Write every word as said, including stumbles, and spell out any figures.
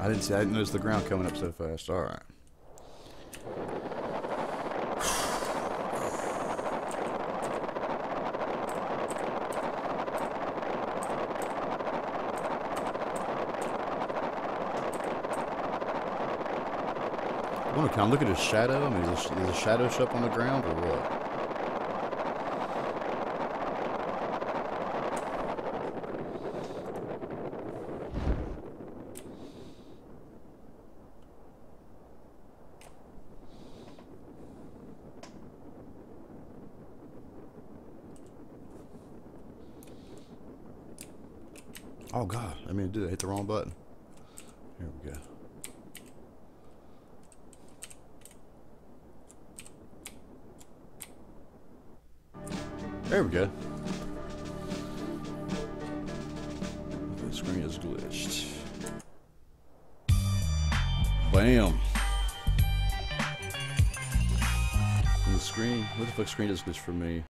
I didn't see. I didn't notice the ground coming up so fast. All right. I wonder, can I look at his shadow? I mean, is his, is his shadow show up on the ground or what? Oh God, I mean to do that. Hit the wrong button. Here we go. There we go. The screen is glitched. Bam. And the screen, what the fuck screen is glitched for me?